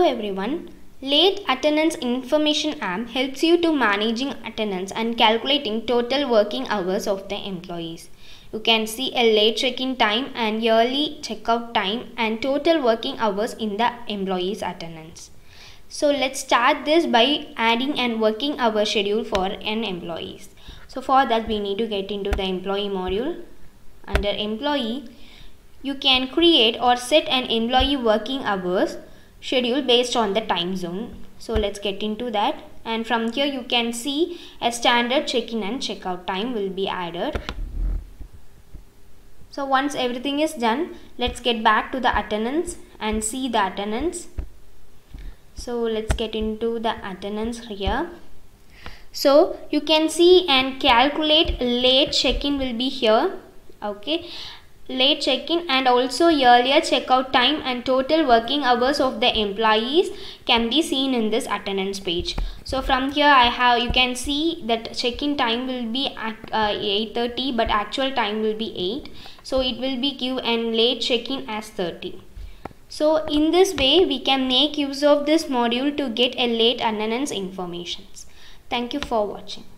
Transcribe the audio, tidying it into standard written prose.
everyone, Late Attendance Information App helps you to managing attendance and calculating total working hours of the employees. You can see a late check-in time and yearly checkout time and total working hours in the employees' attendance. So let's start this by adding an working hour schedule for an employees. So for that we need to get into the employee module. Under employee, you can create or set an employee working hours schedule based on the time zone. So let's get into that, and from here you can see a standard check-in and checkout time will be added. So once everything is done, let's get back to the attendance and see the attendance. So let's get into the attendance here. So you can see and calculate late check-in will be here. Okay, late check-in and also earlier checkout time and total working hours of the employees can be seen in this attendance page. So from here you can see that check-in time will be at 8:30, but actual time will be 8. So it will be give and late check-in as 30. So in this way we can make use of this module to get a late attendance information. Thank you for watching.